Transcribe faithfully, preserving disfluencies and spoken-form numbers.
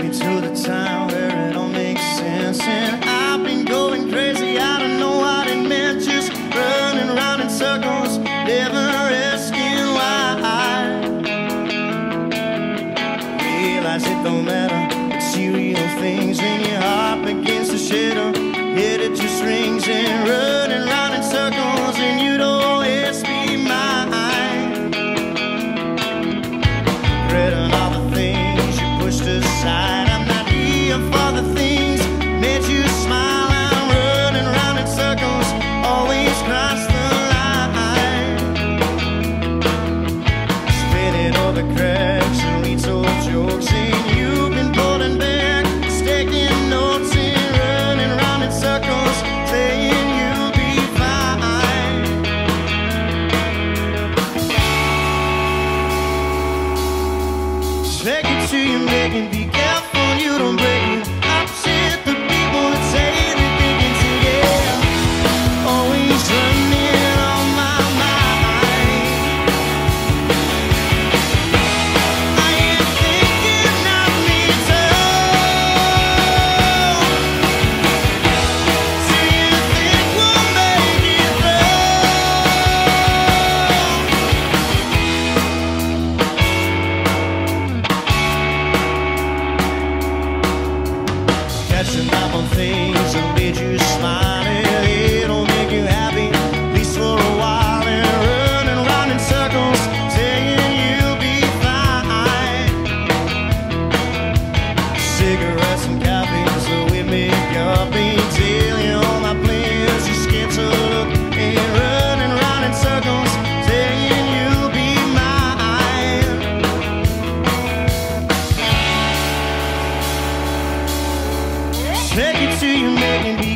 me to the time where it all makes sense. And I've been going crazy, I don't know what it meant. Just running around in circles, never asking why. Realize it don't matter, material things. When your heart begins to shatter, yeah, it just rings. And running around in circles, and you'd always be mine. Regretting all the things you pushed aside, I'm not here for the things made you smile. I'm running around in circles, always cross the line. Spinning over cracks and we told jokes, and you've been holding back, taking notes, and running around in circles, saying you'll be fine. Take it to you, making be careful you don't break it. Upset the people that say that they can take it. Always running on my mind. I ain't thinking of me too. Do you think we'll make it through? Catching up on things that made you smile, and it'll make you happy, at least for a while. And running around in circles, saying you'll be fine. Cigarettes and coffee, so we make up and tell you all my plans. You're scared to look, and running around in circles, saying you'll be mine. Take it to you, making me